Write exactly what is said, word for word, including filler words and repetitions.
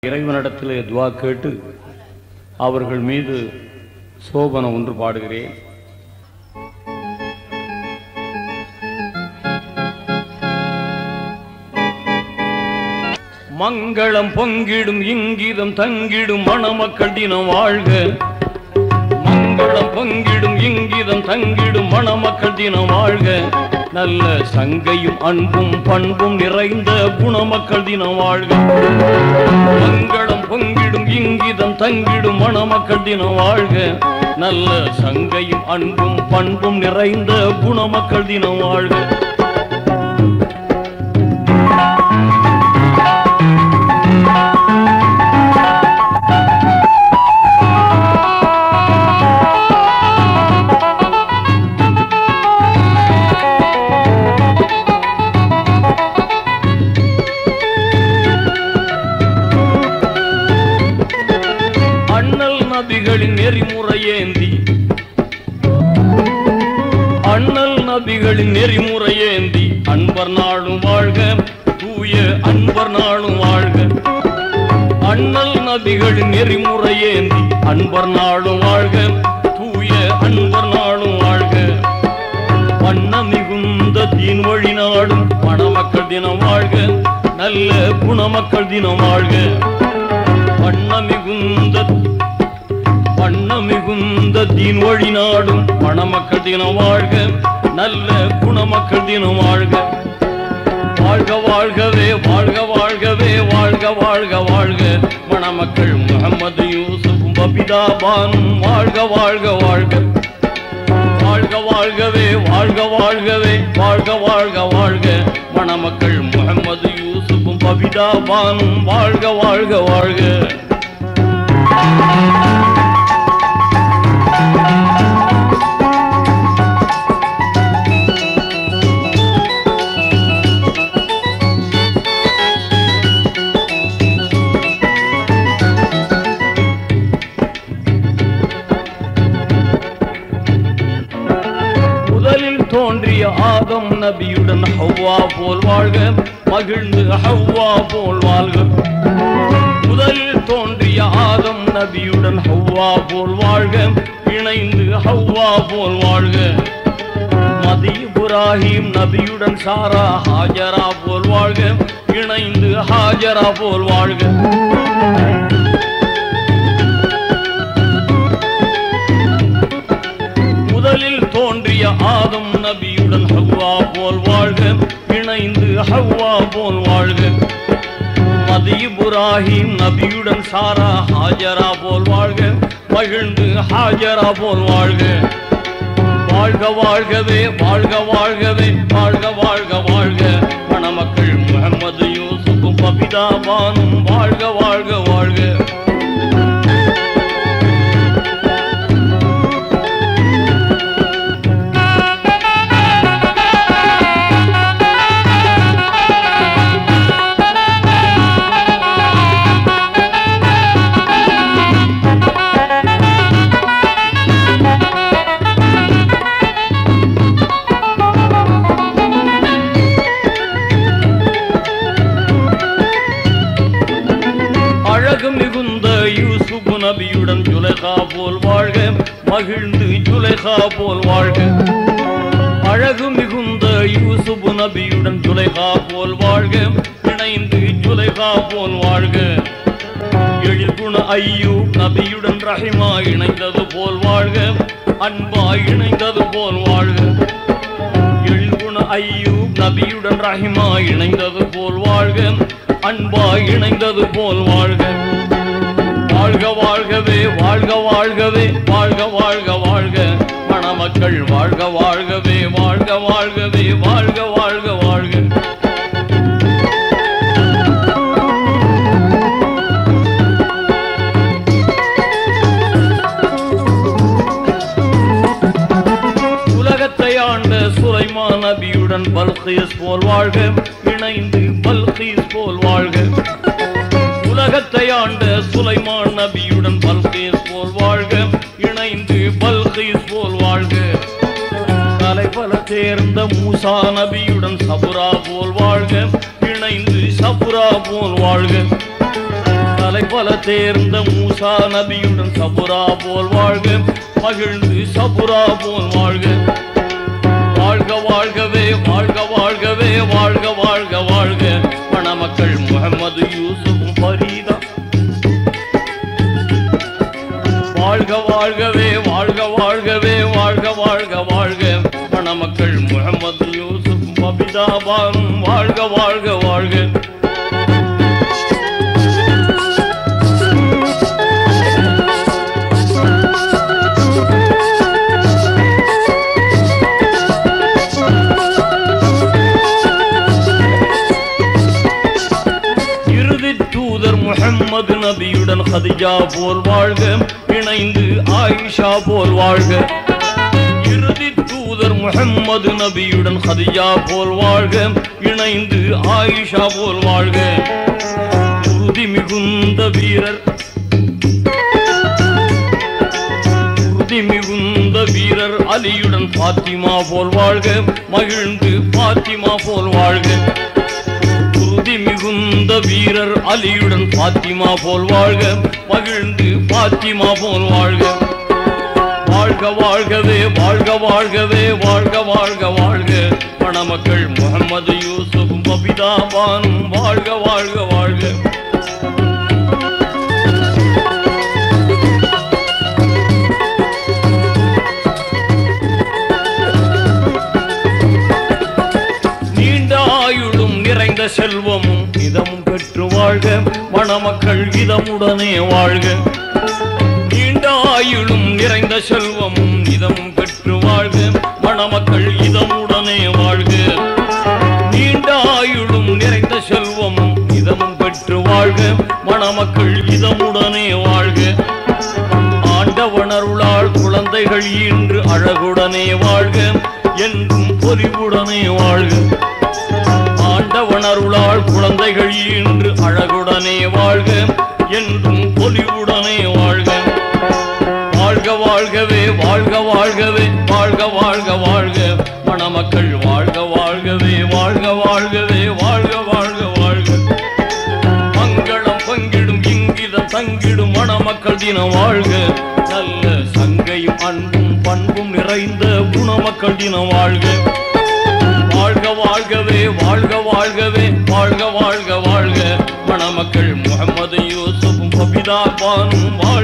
இறைவனிடத்திலே துவா கேட்டு அவர்கள் மீது சோபனம் ஒன்று பாடுகிறேன். மங்களம் பொங்கிடும் இங்கிதம் தங்கிடும் மணமக்கள் தினம் வாழ்க. மங்களம் பொங்கிடும் இங்கிதம் தங்கிடும் மணமக்கள் தினம் வாழ்க. நல்ல சங்கையும் அன்பும் பண்பும் நிறைந்த குணமக்கள் தினம் வாழ்க. மங்களம் பொங்கிடும் இங்கிதம் தங்கிடும் மணமக்கள் தினம் வாழ்க. நல்ல சங்கையும் அன்பும் பண்பும் நிறைந்த குணமக்கள் தினம் வாழ்க. நபிகளின் நெறிமுறையேந்தி அண்ணல் நபிகளின் நெறிமுறையேந்தி அன்பர் நாளும் வாழ்க. தூய அன்பர் நாளும் வாழ்க. அண்ணல் நபிகளின் நெறிமுறையேந்தி அன்பர் நாளும் வாழ்க. தூய அன்பர் நாளும் வாழ்க. வண்ண மிகுந்த தீன் வழி நாடும் மணமக்கள் தினம் வாழ்க. நல்ல குணமக்கள் தினம் வாழ்க. வண்ண மிகுந்த வண்ண மிகுந்த தீன் வழி நாடும் மணமக்கள் தினம் வாழ்க. நல்ல குணமக்கள் தினம் வாழ்க. வாழ்க வாழ்கவே வாழ்க வாழ்கவே வாழ்க வாழ்க வாழ்க. மணமக்கள் முகமது யூசுப் பபிதா பானும் வாழ்க வாழ்க வாழ்க. வாழ்க வாழ்கவே வாழ்க வாழ்கவே வாழ்க வாழ்க வாழ்க. மணமக்கள் முகமது யூசுப் பபிதா பானும் வாழ்க வாழ்க வாழ்க. தோன்றிய ஆதம் நபியுடன் ஹவ்வா போல் வாழ்க. மகிழ்ந்து ஹவ்வா போல் வாழ்க. முதலில் தோன்றிய ஆதம் நபியுடன் ஹவ்வா போல் வாழ்க. இணைந்து ஹவ்வா போல் வாழ்க. மதி இப்ராஹிம் நபியுடன் சாரா ஹாஜரா போல் வாழ்க. இணைந்து ஹாஜரா போல் வாழ்க. முதலில் தோன்றிய ஆதம் நபியுடன் ஹவ்வா போல் வாழ்க. இணைந்து ஹவ்வா போல் வாழ்க. மதி இப்ராஹிம் நபியுடன் சாரா ஹாஜரா போல் வாழ்க. மகிழ்ந்து ஹாஜரா போல் வாழ்க. வாழ்க வாழ்கவே வாழ்க வாழ்கவே வாழ்க வாழ்க வாழ்க. மணமக்கள் முகமது யூசுப் பபிதா பானும் வாழ்க வாழ்க வாழ்க. மிகுந்த யூசுப் நபியுடன் ஜுலைஹா போல் வாழ்க. மகிழ்ந்து ஜுலைஹா போல் வாழ்க. அழகு மிகுந்த யூசுப் நபியுடன் ஜுலைஹா போல் வாழ்க. இணைந்து ஜுலைஹா போல் வாழ்க. எழில்குண ஐயூப் நபியுடன் ரஹிமா இணைந்தது போல் வாழ்க. அன்பா இணைந்தது போல் வாழ்க. எழில்குண ஐயூப் நபியுடன் ரஹிமா இணைந்தது போல் வாழ்க. அன்பா இணைந்தது போல் வாழ்க. வாழ்க வாழ்கவே வாழ்க வாழ்கவே வாழ்க வாழ்க வாழ்க. மணமக்கள் வாழ்க வாழ்கவே வாழ்க வாழ்கவே வாழ்க வாழ்க வாழ்க. உலகத்தை ஆண்ட சுலைமான் நபியுடன் பல்கீஸ் போல் வாழ்க. இணைந்து பல்கீஸ் போல் வாழ்க. உலகத்தை ஆண்ட சுலைமான் நபியுடன் பல்கீஸ் போல் வாழ்க. இணைந்து பல்கீஸ் போல் வாழ்க. கலை பல தேர்ந்த மூசா நபியுடன் சபுரா போல் வாழ்க. இணைந்து சபுரா போல் வாழ்க. கலை பல தேர்ந்த மூசா நபியுடன் சபுரா போல் வாழ்க மகிழ்ந்து சபுரா போல் வாழ்க வாழ்க வாழ்கவே வாழ்க வாழ்கவே வாழ்க வாழ்க வாழ்க மணமக்கள் முஹம்மது யூசுப் ஃபரீதா வாழ்க வாழ்கவே வாழ்க வாழ்கவே வாழ்க வாழ்க வாழ்க மணமக்கள் முஹம்மது யூசுப் ஃபரீதா பானும் வாழ்க வாழ்க வாழ்க முஹம்மது நபியுடன் கதிஜா போல் வாழ்க இணைந்து ஆயிஷா போல் வாழ்க இறுதி தூதர் முஹம்மது நபியுடன் கதிஜா போல் வாழ்க இணைந்து ஆயிஷா போல் வாழ்க உறுதி மிகுந்த வீரர் உறுதி மிகுந்த வீரர் அலியுடன் பாத்திமா போல் வாழ்க மகிழ்ந்து பாத்திமா போல் வாழ்க மிகுந்த வீரர் அலியுடன் பாத்திமா போல் வாழ்க மகிழ்ந்து பாத்திமா போல் வாழ்க வாழ்க வாழ்கவே வாழ்க வாழ்கவே வாழ்க வாழ்க வாழ்க மணமக்கள் முஹம்மது யூசுப் ஃபரீதா பானும் வாழ்க வாழ்க வாழ்க செல்வமும் இதமும் பெற்று வாழ்க மணமக்கள் இதமுடனே வாழ்க நீண்ட ஆயுளும் நிறைந்த செல்வமும் இதமும் பெற்று வாழ்க மணமக்கள் இதமுடனே வாழ்க நீண்ட ஆயுளும் நிறைந்த செல்வமும் இதமும் பெற்று வாழ்க மணமக்கள் இதமுடனே வாழ்க ஆண்டவனருளால் குழந்தைகள் ஈன்று அழகுடனே வாழ்க என்றும் பொலிவுடனே வாழ்க ஆண்டவனருளால் குழந்தைகள் ஈன்று அழகுடனே வாழ்க என்றும் பொலிவுடனே வாழ்க வாழ்க வாழ்கவே வாழ்க வாழ்கவே வாழ்க வாழ்க வாழ்க மணமக்கள் வாழ்க வாழ்கவே வாழ்க வாழ்கவே வாழ்க வாழ்க வாழ்க மங்களம் பங்கிடும் இங்கிதம் தங்கிடும் மணமக்கள் தினம் வாழ்க நல்ல சங்கையும் அன்பும் பண்பும் நிறைந்த குணமக்கள் தினம் வாழ்க வாழ்க வாழ்கவே வாழ்க வாழ்கவே வாழ்க வாழ்க வாழ்க மணமக்கள் முஹம்மது யூசுப் ஃபரீதா பானும்